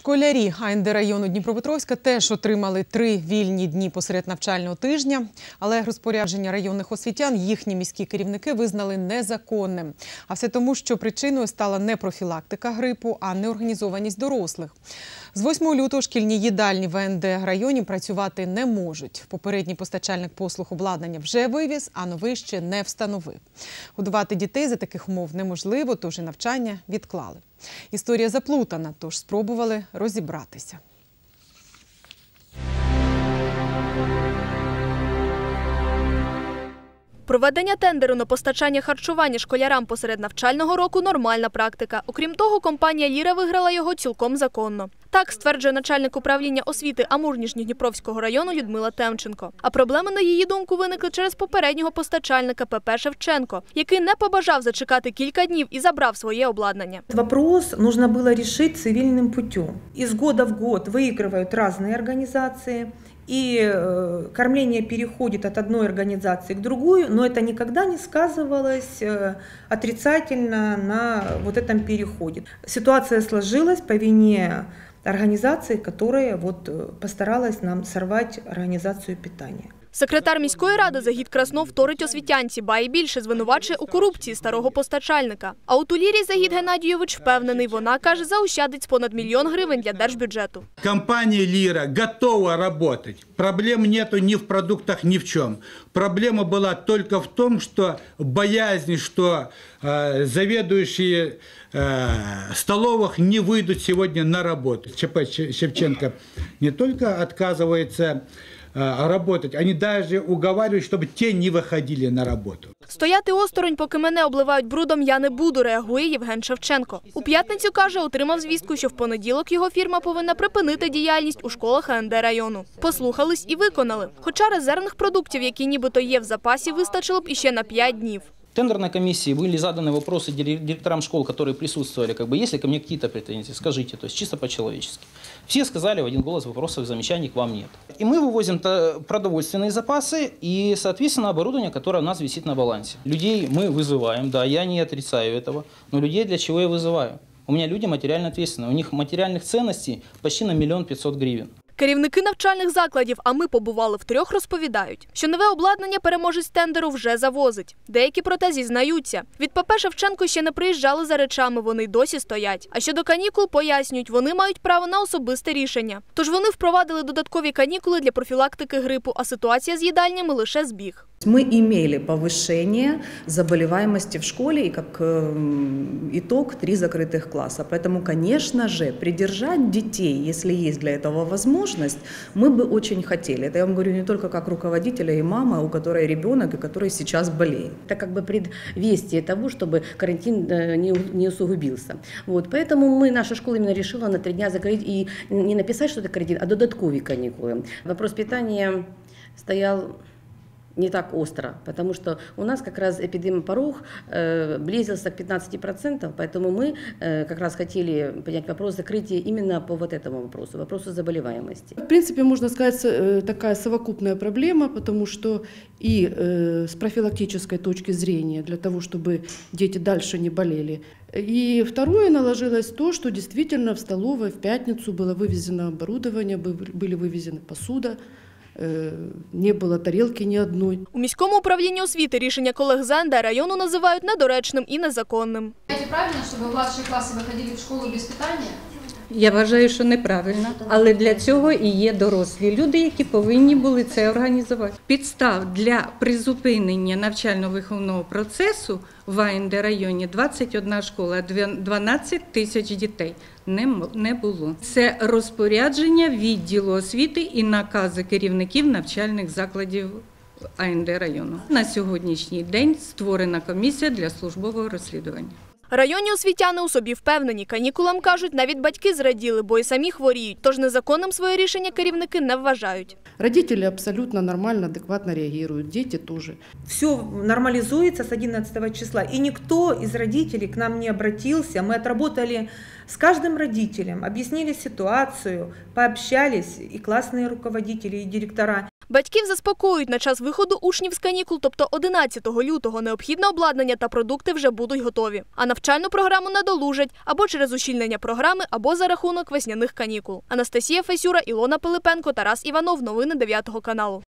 Школярі АНД району Дніпропетровська теж отримали 3 вільні дні посеред навчального тижня, але розпорядження районних освітян їхні міські керівники визнали незаконним. А все тому, що причиною стала не профілактика грипу, а неорганізованість дорослих. З 8 лютого шкільні їдальні в АНД районі працювати не можуть. Попередній постачальник послуг обладнання вже вивіз, а новий ще не встановив. Годувати дітей за таких умов неможливо, тож і навчання відклали. Історія заплутана, тож спробували розібратися. Проведення тендеру на постачання харчування школярам посеред навчального року – нормальна практика. Окрім того, компанія «Ліра» виграла його цілком законно. Так стверджує начальник управління освіти Амур-Нижньодніпровського району Людмила Темченко. А проблеми, на її думку, виникли через попереднього постачальника ПП «Шевченко», який не побажав зачекати кілька днів і забрав своє обладнання. Вопрос нужно было решить цивильным путем. Из года в год выигрывают разные организации, и кормление переходит от одной организации к другой, но это никогда не сказывалось отрицательно на вот этом переходе. Ситуация сложилась по вине организации, которая постаралась нам сорвать организацию питания. Секретар міської ради Загід Краснов вторить освітянці, ба й більше звинувачує у корупції старого постачальника. А от у «Лірі» Загід Геннадійович впевнений, вона, каже, заощадить з понад 1 мільйон гривень для держбюджету. Компания «Лира» готова работать. Проблем нету ни в продуктах, ни в чем. Проблема была только в том, что боязнь, что заведующие столовых не выйдут сегодня на работу. ЧП «Шевченко» не только отказывается работать, они даже уговаривают, чтобы те не виходили на роботу. Стояти осторонь, поки мене обливають брудом, я не буду, реагує Євген Шевченко. У п'ятницю, каже, отримав звістку, що в понеділок його фірма повинна припинити діяльність у школах АНД району. Послухались і виконали. Хоча резервних продуктів, які нібито є в запасі, вистачило б іще на 5 днів. В тендерной комиссии были заданы вопросы директорам школ, которые присутствовали. Есть ли ко мне какие-то претензии? Скажите, то есть чисто по-человечески. Все сказали в один голос, вопросов и замечаний к вам нет. И мы вывозим продовольственные запасы и, соответственно, оборудование, которое у нас висит на балансе. Людей мы вызываем, да, я не отрицаю этого, но людей для чего я вызываю? У меня люди материально ответственные, у них материальных ценностей почти на 1 500 000 гривен. Керівники навчальних закладів, а ми побували в 3, розповідають, що нове обладнання переможець тендеру вже завозить. Деякі, проте, зізнаються. Від ПП «Шевченко» ще не приїжджали за речами, вони й досі стоять. А щодо канікул, пояснюють, вони мають право на особисте рішення. Тож вони впровадили додаткові канікули для профілактики грипу, а ситуація з їдальнями лише збіг. Мы имели повышение заболеваемости в школе и как итог 3 закрытых класса. Поэтому, конечно же, придержать детей, если есть для этого возможность, мы бы очень хотели. Это я вам говорю не только как руководителя и мама, у которой ребенок и который сейчас болеет. Это как бы предвестие того, чтобы карантин не усугубился. Поэтому наша школа именно решила на 3 дня закрыть и не написать, что это карантин, а додатковые каникулы. Вопрос питания стоял не так остро, потому что у нас как раз эпидемопорог близился к 15%, поэтому мы как раз хотели поднять вопрос закрытия именно по этому вопросу заболеваемости. В принципе, можно сказать, такая совокупная проблема, потому что и с профилактической точки зрения, для того, чтобы дети дальше не болели. И второе, наложилось то, что действительно в столовой в пятницу было вывезено оборудование, были вывезены посуда. Не було тарілки ні одної. У міському управлінні освіти рішення колег з АНД району називають недоречним і незаконним. Правильно, щоб младші класи виходили в школу без питання? Я вважаю, що неправильно, але для цього і є дорослі люди, які повинні були це організувати. Підстав для призупинення навчально-виховного процесу в АНД районі 21 школа, 12 тисяч дітей не було. Це розпорядження відділу освіти і накази керівників навчальних закладів АНД району. На сьогоднішній день створена комісія для службового розслідування. Районні освітяни у собі впевнені. Канікулам, кажуть, навіть батьки зраділи, бо і самі хворіють. Тож незаконним своє рішення керівники не вважають. Родители абсолютно нормально, адекватно реагируют, дети тоже. Все нормализуется с 11 числа, и никто из родителей к нам не обратился. Мы отработали с каждым родителем, объяснили ситуацию, пообщались, и классные руководители, и директора. Батьків заспокоюють, на час виходу учнів з канікул, тобто 11 лютого, необхідне обладнання та продукти вже будуть готові. А навчальну програму надолужать або через ущільнення програми, або за рахунок весняних канікул. Анастасія Фесюра, Ілона Пилипенко, Тарас Іванов. Новини 9 каналу.